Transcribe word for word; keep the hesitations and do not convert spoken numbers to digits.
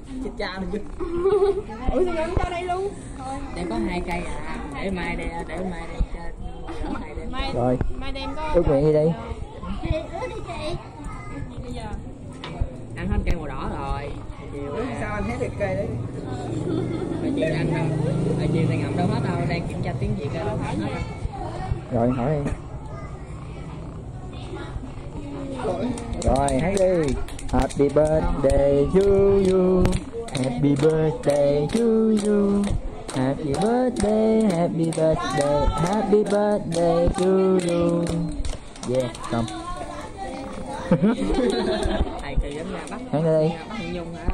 chết cha mình chứ. Ủa sao ngắm cho đây luôn? Để có hai cây à, để mai đây, để mai đây cho đỡ thầy đây. Mai, Rồi mai đem có ước nguyện đi đi. Chị ướt đi chị. Bây giờ Ăn hết cây màu đỏ rồi. Chiều Ủa, sao anh thấy được cây đấy? Rồi chiều anh đâu, rồi chiều thì ngậm đâu hết đâu, đang kiểm tra tiếng Việt đâu hết đâu. Rồi hỏi đi. Rồi hát đi. Happy birthday to you. Happy birthday to you. Happy birthday, happy birthday, happy birthday to you. Yeah, xong. Thầy từ đến nhà bắt. Hát đi. Bắt Hương Nhung hả?